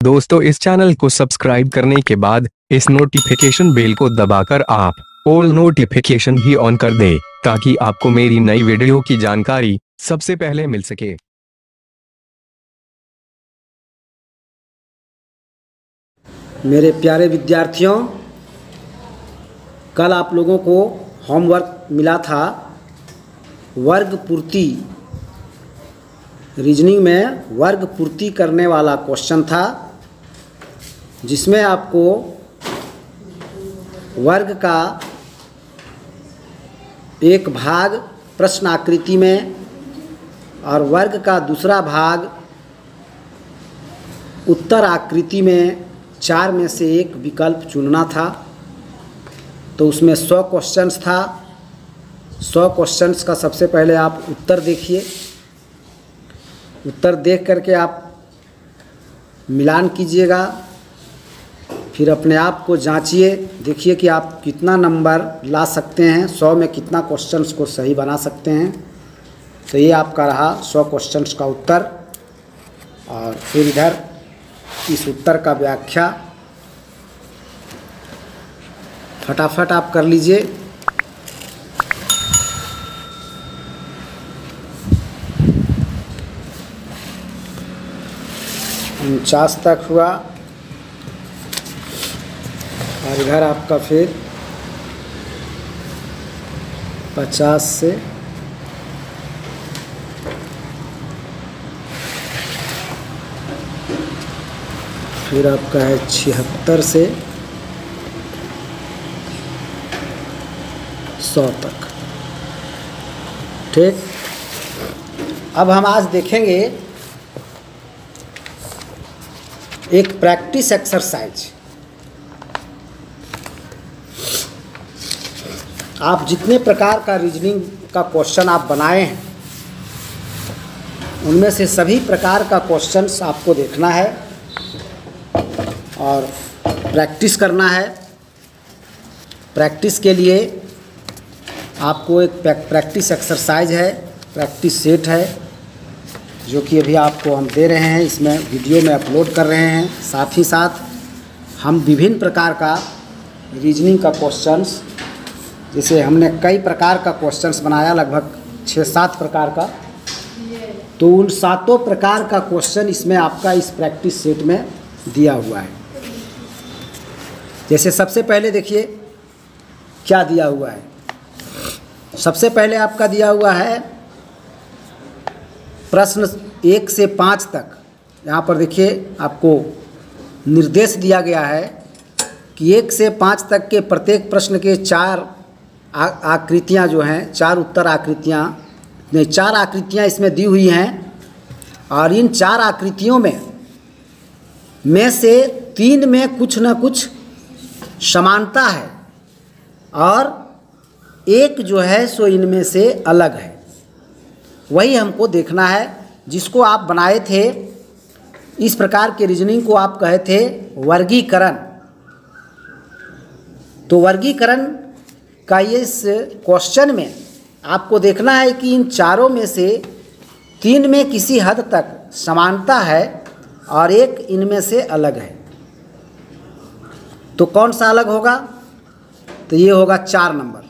दोस्तों इस चैनल को सब्सक्राइब करने के बाद इस नोटिफिकेशन बेल को दबाकर आप ऑल नोटिफिकेशन भी ऑन कर दें ताकि आपको मेरी नई वीडियो की जानकारी सबसे पहले मिल सके। मेरे प्यारे विद्यार्थियों, कल आप लोगों को होमवर्क मिला था वर्ग पूर्ति। रीजनिंग में वर्ग पूर्ति करने वाला क्वेश्चन था, जिसमें आपको वर्ग का एक भाग प्रश्न आकृति में और वर्ग का दूसरा भाग उत्तर आकृति में 4 में से एक विकल्प चुनना था। तो उसमें 100 क्वेश्चंस था। 100 क्वेश्चंस का सबसे पहले आप उत्तर देखिए। उत्तर देख करके आप मिलान कीजिएगा, फिर अपने आप को जांचिए, देखिए कि आप कितना नंबर ला सकते हैं, 100 में कितना क्वेश्चंस को सही बना सकते हैं। तो ये आपका रहा 100 क्वेश्चंस का उत्तर। और फिर इधर इस उत्तर का व्याख्या फटाफट आप कर लीजिए। उनचास तक हुआ और इधर आपका फिर 50 से फिर आपका है 76 से 100 तक। ठीक, अब हम आज देखेंगे एक प्रैक्टिस एक्सरसाइज। आप जितने प्रकार का रीजनिंग का क्वेश्चन आप बनाए हैं, उनमें से सभी प्रकार का क्वेश्चंस आपको देखना है और प्रैक्टिस करना है। प्रैक्टिस के लिए आपको एक प्रैक्टिस एक्सरसाइज है, प्रैक्टिस सेट है, जो कि अभी आपको हम दे रहे हैं, इसमें वीडियो में अपलोड कर रहे हैं। साथ ही साथ हम विभिन्न प्रकार का रीजनिंग का क्वेश्चंस, जैसे हमने कई प्रकार का क्वेश्चंस बनाया, लगभग 6-7 प्रकार का, तो उन 7 प्रकार का क्वेश्चन इसमें आपका इस प्रैक्टिस सेट में दिया हुआ है। जैसे सबसे पहले देखिए क्या दिया हुआ है। सबसे पहले आपका दिया हुआ है प्रश्न 1 से 5 तक। यहाँ पर देखिए आपको निर्देश दिया गया है कि 1 से 5 तक के प्रत्येक प्रश्न के 4 आकृतियाँ जो हैं, 4 उत्तर आकृतियाँ, 4 आकृतियाँ इसमें दी हुई हैं। और इन 4 आकृतियों में से 3 में कुछ न कुछ समानता है और एक जो है सो इनमें से अलग है। वही हमको देखना है, जिसको आप बनाए थे। इस प्रकार के रीजनिंग को आप कहे थे वर्गीकरण। तो वर्गीकरण का ये इस क्वेश्चन में आपको देखना है कि इन चारों में से 3 में किसी हद तक समानता है और एक इनमें से अलग है। तो कौन सा अलग होगा? तो ये होगा 4 नंबर।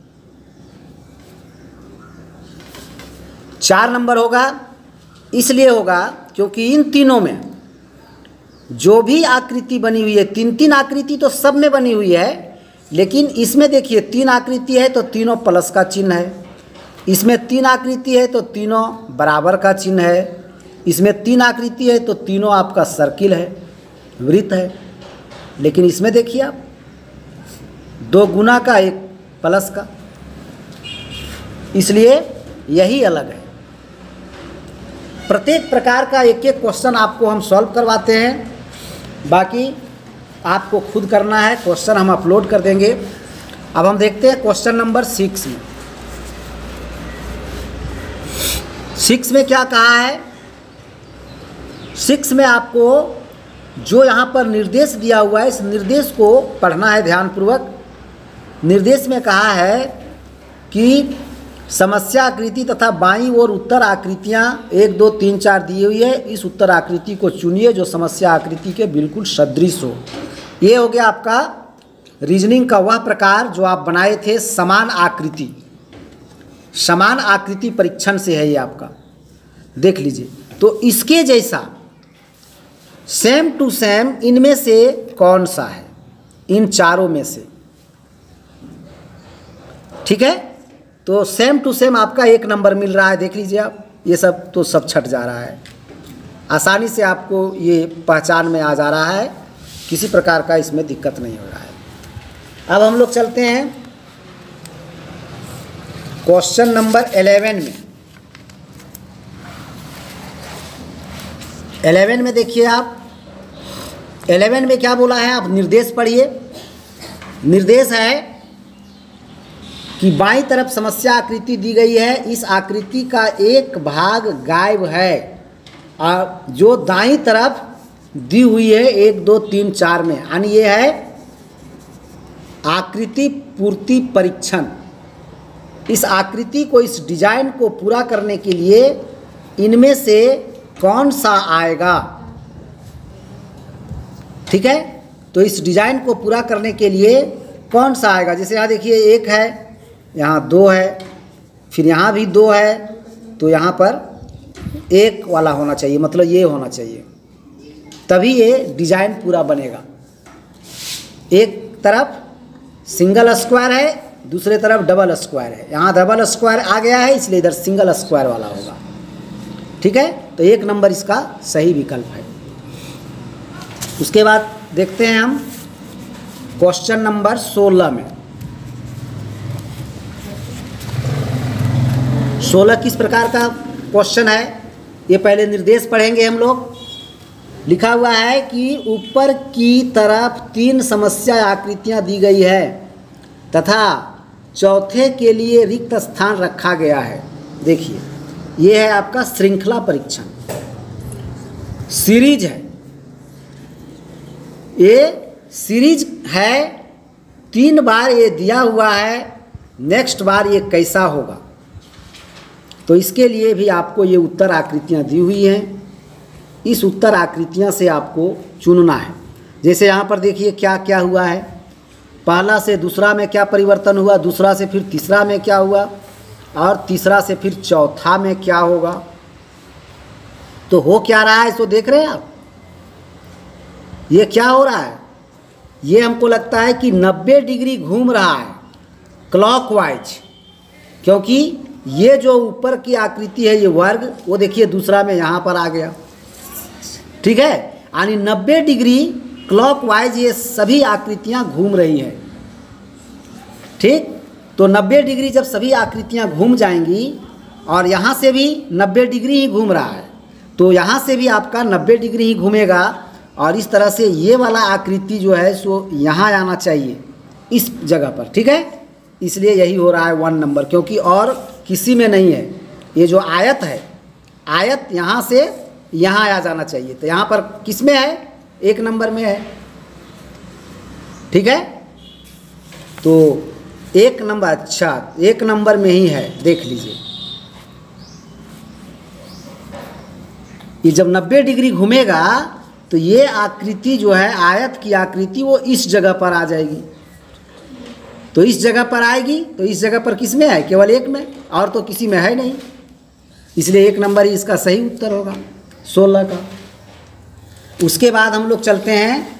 4 नंबर होगा, इसलिए होगा क्योंकि इन तीनों में जो भी आकृति बनी हुई है, 3-3 आकृति तो सब में बनी हुई है, लेकिन इसमें देखिए 3 आकृति है तो तीनों प्लस का चिन्ह है। इसमें 3 आकृति है तो तीनों बराबर का चिन्ह है। इसमें 3 आकृति है तो तीनों आपका सर्किल है, वृत्त है। लेकिन इसमें देखिए आप 2 गुना का, 1 प्लस का, इसलिए यही अलग है। प्रत्येक प्रकार का एक एक क्वेश्चन आपको हम सॉल्व करवाते हैं, बाकी आपको खुद करना है। क्वेश्चन हम अपलोड कर देंगे। अब हम देखते हैं क्वेश्चन नंबर 6 में। 6 में क्या कहा है? 6 में आपको जो यहाँ पर निर्देश दिया हुआ है, इस निर्देश को पढ़ना है ध्यानपूर्वक। निर्देश में कहा है कि समस्या आकृति तथा बाईं ओर उत्तर आकृतियां 1 2 3 4 दी हुई है। इस उत्तर आकृति को चुनिए जो समस्या आकृति के बिल्कुल सदृश हो। ये हो गया आपका रीजनिंग का वह प्रकार जो आप बनाए थे समान आकृति। समान आकृति परीक्षण से है ये आपका, देख लीजिए। तो इसके जैसा सेम टू सेम इनमें से कौन सा है, इन चारों में से, ठीक है। तो सेम टू सेम आपका 1 नंबर मिल रहा है, देख लीजिए आप। ये सब तो सब छट जा रहा है, आसानी से आपको ये पहचान में आ जा रहा है, किसी प्रकार का इसमें दिक्कत नहीं हो रहा है। अब हम लोग चलते हैं क्वेश्चन नंबर 11 में। 11 में देखिए आप, 11 में क्या बोला है, आप निर्देश पढ़िए। निर्देश है कि बाईं तरफ समस्या आकृति दी गई है, इस आकृति का एक भाग गायब है और जो दाईं तरफ दी हुई है 1 2 3 4 में, यानी ये है आकृति पूर्ति परीक्षण। इस आकृति को, इस डिजाइन को पूरा करने के लिए इनमें से कौन सा आएगा, ठीक है। तो इस डिजाइन को पूरा करने के लिए कौन सा आएगा, जैसे यहाँ देखिए 1 है, यहाँ 2 है, फिर यहाँ भी 2 है, तो यहाँ पर 1 वाला होना चाहिए, मतलब ये होना चाहिए, तभी ये डिजाइन पूरा बनेगा। एक तरफ सिंगल स्क्वायर है, दूसरे तरफ डबल स्क्वायर है, यहाँ डबल स्क्वायर आ गया है इसलिए इधर सिंगल स्क्वायर वाला होगा, ठीक है। तो 1 नंबर इसका सही विकल्प है। उसके बाद देखते हैं हम क्वेश्चन नंबर 16 में। 16 किस प्रकार का क्वेश्चन है, ये पहले निर्देश पढ़ेंगे हम लोग। लिखा हुआ है कि ऊपर की तरफ 3 समस्या आकृतियां दी गई है तथा चौथे के लिए रिक्त स्थान रखा गया है। देखिए ये है आपका श्रृंखला परीक्षण, सीरीज है, ये सीरीज है, 3 बार ये दिया हुआ है, नेक्स्ट बार ये कैसा होगा। तो इसके लिए भी आपको ये उत्तर आकृतियाँ दी हुई हैं, इस उत्तर आकृतियाँ से आपको चुनना है। जैसे यहाँ पर देखिए क्या क्या हुआ है, पहला से दूसरा में क्या परिवर्तन हुआ, दूसरा से फिर तीसरा में क्या हुआ, और तीसरा से फिर चौथा में क्या होगा। तो हो क्या रहा है इसको देख रहे हैं आप, ये क्या हो रहा है, ये हमको लगता है कि 90 डिग्री घूम रहा है क्लॉकवाइज, क्योंकि ये जो ऊपर की आकृति है ये वर्ग, वो देखिए दूसरा में यहाँ पर आ गया, ठीक है। यानी 90 डिग्री क्लॉकवाइज ये सभी आकृतियाँ घूम रही हैं, ठीक। तो 90 डिग्री जब सभी आकृतियाँ घूम जाएंगी और यहाँ से भी 90 डिग्री ही घूम रहा है, तो यहाँ से भी आपका 90 डिग्री ही घूमेगा और इस तरह से ये वाला आकृति जो है सो यहाँ आना चाहिए इस जगह पर, ठीक है। इसलिए यही हो रहा है 1 नंबर, क्योंकि और किसी में नहीं है। ये जो आयत है, आयत यहाँ से यहाँ आ जाना चाहिए, तो यहाँ पर किस में है, 1 नंबर में है, ठीक है। तो 1 नंबर, अच्छा 1 नंबर में ही है, देख लीजिए। ये जब 90 डिग्री घूमेगा तो ये आकृति जो है, आयत की आकृति, वो इस जगह पर आ जाएगी। तो इस जगह पर आएगी, तो इस जगह पर किस में है, केवल 1 में, और तो किसी में है नहीं, इसलिए 1 नंबर ही इसका सही उत्तर होगा 16 का। उसके बाद हम लोग चलते हैं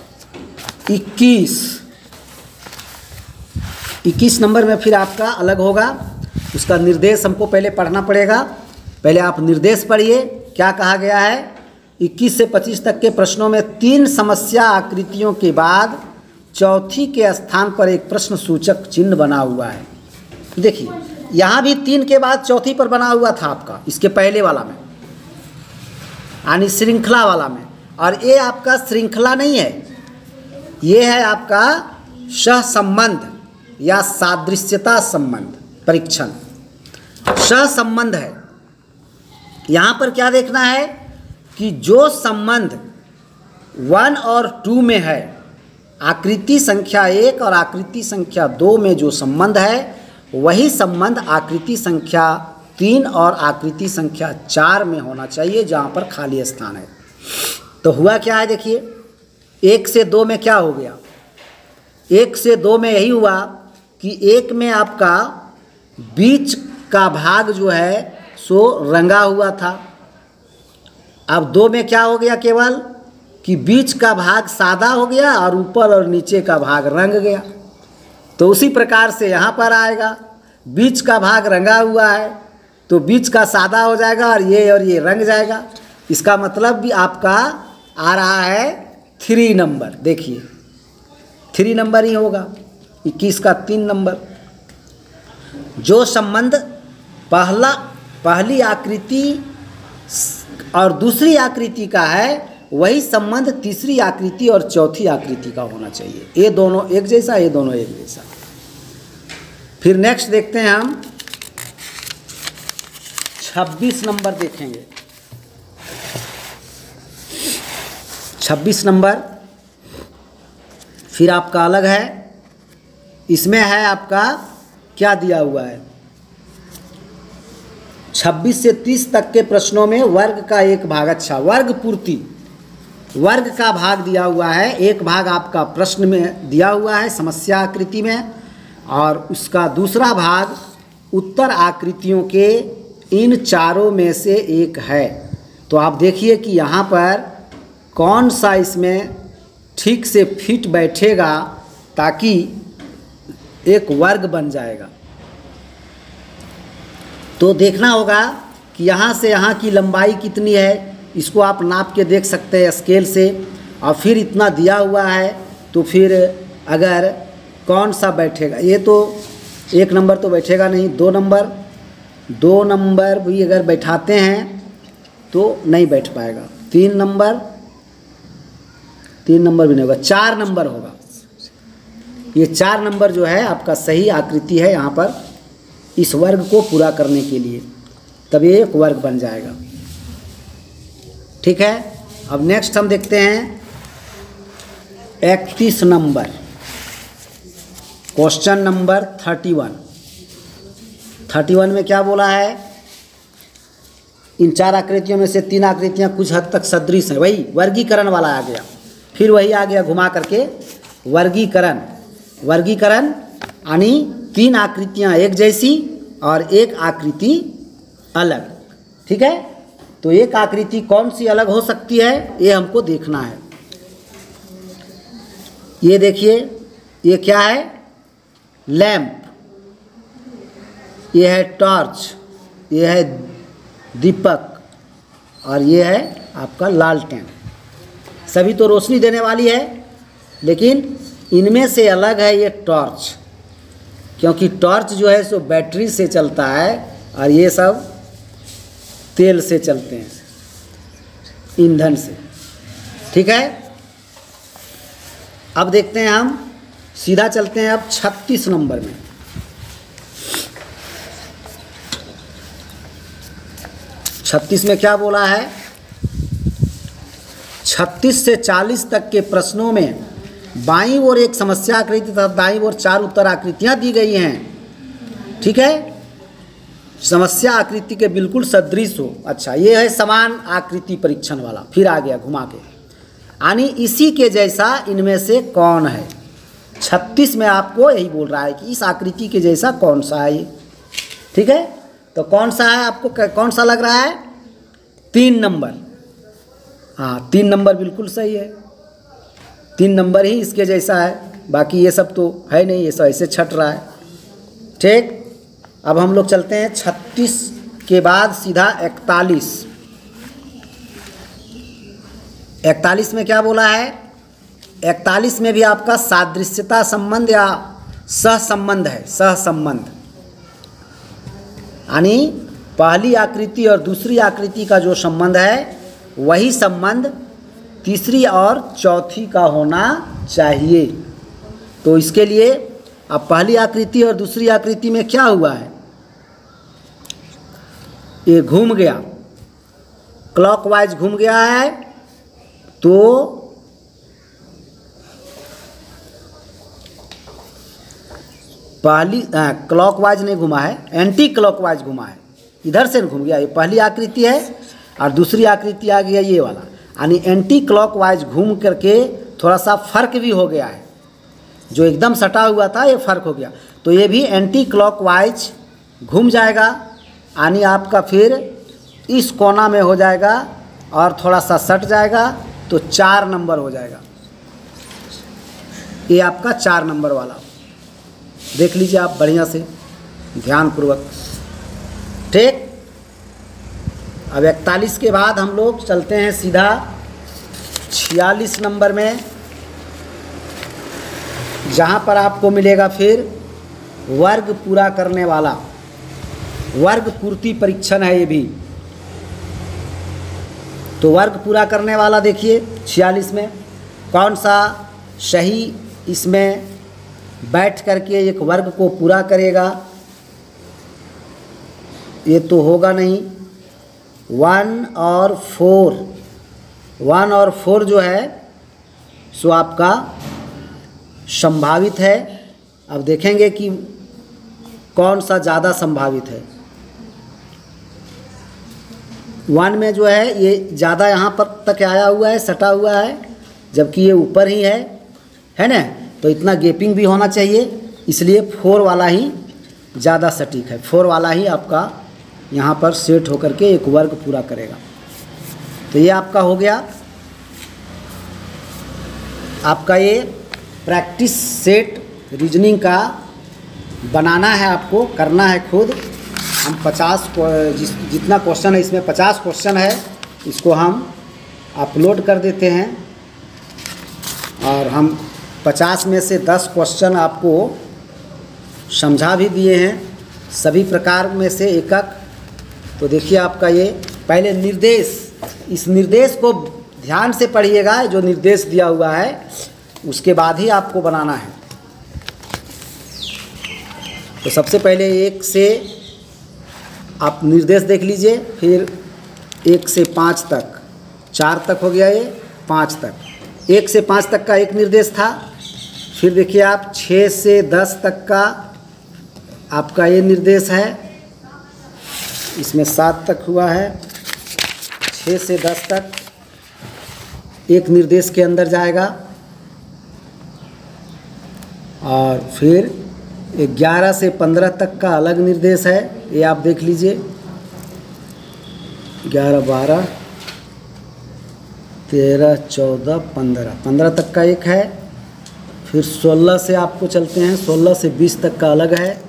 21 नंबर में, फिर आपका अलग होगा, उसका निर्देश हमको पहले पढ़ना पड़ेगा। पहले आप निर्देश पढ़िए, क्या कहा गया है। 21 से 25 तक के प्रश्नों में 3 समस्या आकृतियों के बाद चौथी के स्थान पर एक प्रश्न सूचक चिन्ह बना हुआ है। देखिए यहाँ भी 3 के बाद चौथी पर बना हुआ था आपका, इसके पहले वाला में, यानी श्रृंखला वाला में। और ये आपका श्रृंखला नहीं है, ये है आपका सहसंबंध या सादृश्यता संबंध परीक्षण, सहसंबंध है। यहाँ पर क्या देखना है कि जो संबंध 1 और 2 में है, आकृति संख्या 1 और आकृति संख्या 2 में जो संबंध है वही संबंध आकृति संख्या 3 और आकृति संख्या 4 में होना चाहिए जहाँ पर खाली स्थान है। तो हुआ क्या है देखिए, 1 से 2 में क्या हो गया, 1 से 2 में यही हुआ कि 1 में आपका बीच का भाग जो है सो रंगा हुआ था। अब 2 में क्या हो गया केवल कि बीच का भाग सादा हो गया और ऊपर और नीचे का भाग रंग गया। तो उसी प्रकार से यहाँ पर आएगा, बीच का भाग रंगा हुआ है तो बीच का सादा हो जाएगा और ये रंग जाएगा। इसका मतलब भी आपका आ रहा है 3 नंबर। देखिए 3 नंबर ही होगा, 21 का 3 नंबर। जो संबंध पहली आकृति और दूसरी आकृति का है वही संबंध तीसरी आकृति और चौथी आकृति का होना चाहिए। ये दोनों एक जैसा, ये दोनों एक जैसा। फिर नेक्स्ट देखते हैं हम 26 नंबर देखेंगे। 26 नंबर फिर आपका अलग है। इसमें है आपका क्या दिया हुआ है, 26 से 30 तक के प्रश्नों में वर्ग का एक भाग, अच्छा वर्ग पूर्ति, वर्ग का भाग दिया हुआ है। एक भाग आपका प्रश्न में दिया हुआ है समस्या आकृति में और उसका दूसरा भाग उत्तर आकृतियों के इन चारों में से एक है। तो आप देखिए कि यहाँ पर कौन सा इसमें ठीक से फिट बैठेगा ताकि एक वर्ग बन जाएगा। तो देखना होगा कि यहाँ से यहाँ की लंबाई कितनी है, इसको आप नाप के देख सकते हैं स्केल से। और फिर इतना दिया हुआ है तो फिर अगर कौन सा बैठेगा, ये तो 1 नंबर तो बैठेगा नहीं, 2 नंबर भी अगर बैठाते हैं तो नहीं बैठ पाएगा, 3 नंबर भी नहीं होगा, 4 नंबर होगा। ये 4 नंबर जो है आपका सही आकृति है यहाँ पर इस वर्ग को पूरा करने के लिए, तब ये एक वर्ग बन जाएगा। ठीक है। अब नेक्स्ट हम देखते हैं 31 नंबर, क्वेश्चन नंबर 31 में क्या बोला है, इन 4 आकृतियों में से 3 आकृतियां कुछ हद तक सदृश हैं, वही वर्गीकरण वाला आ गया। फिर वही आ गया घुमा करके वर्गीकरण यानी 3 आकृतियां एक जैसी और एक आकृति अलग। ठीक है। तो एक आकृति कौन सी अलग हो सकती है ये हमको देखना है। ये देखिए, ये क्या है, लैंप, ये है टॉर्च, ये है दीपक और ये है आपका लालटेन। सभी तो रोशनी देने वाली है, लेकिन इनमें से अलग है ये टॉर्च, क्योंकि टॉर्च जो है सो बैटरी से चलता है और ये सब तेल से चलते हैं, ईंधन से। ठीक है। अब देखते हैं, हम सीधा चलते हैं अब 36 नंबर में। 36 में क्या बोला है, 36 से 40 तक के प्रश्नों में बाईं ओर एक समस्या आकृति तथा दाईं ओर 4 उत्तर आकृतियां दी गई हैं। ठीक है। समस्या आकृति के बिल्कुल सदृश हो। अच्छा, ये है समान आकृति परीक्षण वाला, फिर आ गया घुमा के, यानी इसी के जैसा इनमें से कौन है। 36 में आपको यही बोल रहा है कि इस आकृति के जैसा कौन सा है ये। ठीक है। तो कौन सा है, आपको कौन सा लग रहा है, 3 नंबर। हाँ, 3 नंबर बिल्कुल सही है, 3 नंबर ही इसके जैसा है, बाकी ये सब तो है नहीं, ये सब ऐसे छट रहा है। ठीक। अब हम लोग चलते हैं 36 के बाद सीधा 41 में क्या बोला है, 41 में भी आपका सादृश्यता संबंध या सहसंबंध है। सहसंबंध यानी पहली आकृति और दूसरी आकृति का जो संबंध है वही संबंध तीसरी और चौथी का होना चाहिए। तो इसके लिए अब पहली आकृति और दूसरी आकृति में क्या हुआ है, ये घूम गया, क्लॉकवाइज घूम गया है, तो पहली क्लॉकवाइज नहीं घुमा है, एंटी क्लॉकवाइज घुमा है, इधर से घूम गया। ये पहली आकृति है और दूसरी आकृति आ गया ये वाला, यानी एंटी क्लॉकवाइज घूम करके थोड़ा सा फर्क भी हो गया है। जो एकदम सटा हुआ था ये फर्क हो गया, तो ये भी एंटी क्लॉकवाइज घूम जाएगा, यानी आपका फिर इस कोना में हो जाएगा और थोड़ा सा सट जाएगा, तो 4 नंबर हो जाएगा। ये आपका 4 नंबर वाला देख लीजिए आप बढ़िया से ध्यानपूर्वक। ठीक, अब 41 के बाद हम लोग चलते हैं सीधा 46 नंबर में, जहाँ पर आपको मिलेगा फिर वर्ग पूरा करने वाला, वर्ग पूर्ति परीक्षण है ये भी। तो वर्ग पूरा करने वाला देखिए 46 में कौन सा सही इसमें बैठ करके एक वर्ग को पूरा करेगा, ये तो होगा नहीं। 1 और 4 जो है सो आपका संभावित है। अब देखेंगे कि कौन सा ज़्यादा संभावित है। 1 में जो है ये ज़्यादा यहाँ पर तक आया हुआ है, सटा हुआ है, जबकि ये ऊपर ही है ना, तो इतना गैपिंग भी होना चाहिए, इसलिए 4 वाला ही ज़्यादा सटीक है। 4 वाला ही आपका यहाँ पर सेट होकर के एक वर्ग पूरा करेगा। तो ये आपका हो गया, आपका ये प्रैक्टिस सेट रीजनिंग का बनाना है, आपको करना है खुद। हम 50 जितना क्वेश्चन है इसमें 50 क्वेश्चन है, इसको हम अपलोड कर देते हैं और हम 50 में से 10 क्वेश्चन आपको समझा भी दिए हैं, सभी प्रकार में से एक। तो देखिए आपका ये पहले निर्देश, इस निर्देश को ध्यान से पढ़िएगा, जो निर्देश दिया हुआ है उसके बाद ही आपको बनाना है। तो सबसे पहले 1 से आप निर्देश देख लीजिए, फिर 1 से 5 तक, 4 तक हो गया, ये 5 तक। 1 से 5 तक का एक निर्देश था। फिर देखिए आप 6 से 10 तक का आपका ये निर्देश है, इसमें 7 तक हुआ है। 6 से 10 तक एक निर्देश के अंदर जाएगा, और फिर 11 से 15 तक का अलग निर्देश है, ये आप देख लीजिए। 11, 12, 13, 14, 15 तक का एक है। फिर 16 से आपको चलते हैं, 16 से 20 तक का अलग है।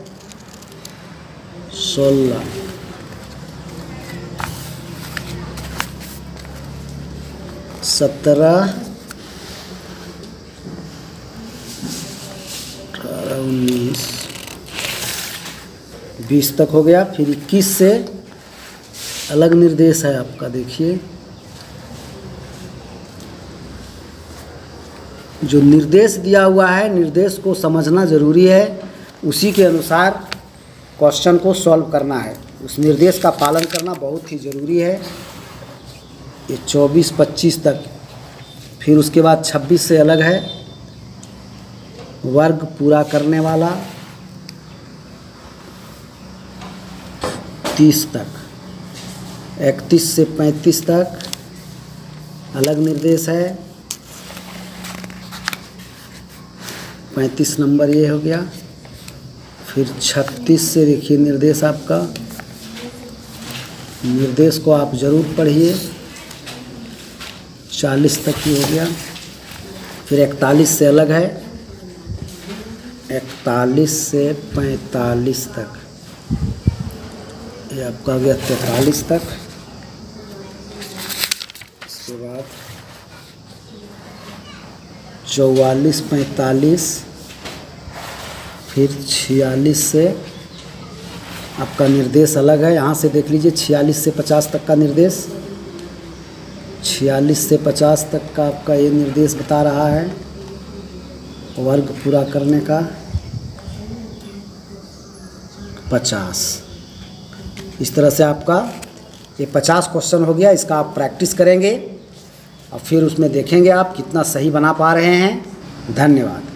16, 17, 18, 19, 20 तक हो गया। फिर 21 से अलग निर्देश है आपका, देखिए। जो निर्देश दिया हुआ है, निर्देश को समझना ज़रूरी है, उसी के अनुसार क्वेश्चन को सॉल्व करना है, उस निर्देश का पालन करना बहुत ही ज़रूरी है। ये 24, 25 तक। फिर उसके बाद 26 से अलग है, वर्ग पूरा करने वाला। 30 तक, 31 से 35 तक अलग निर्देश है। 35 नंबर ये हो गया। फिर 36 से देखिए निर्देश आपका, निर्देश को आप ज़रूर पढ़िए। 40 तक ही हो गया। फिर 41 से अलग है, 41 से 45 तक, ये आपका हो गया 43 तक। इसके बाद 44, 45, फिर 46 से आपका निर्देश अलग है, यहाँ से देख लीजिए। 46 से 50 तक का निर्देश, 46 से 50 तक का आपका ये निर्देश बता रहा है वर्ग पूरा करने का। 50, इस तरह से आपका ये 50 क्वेश्चन हो गया। इसका आप प्रैक्टिस करेंगे और फिर उसमें देखेंगे आप कितना सही बना पा रहे हैं। धन्यवाद।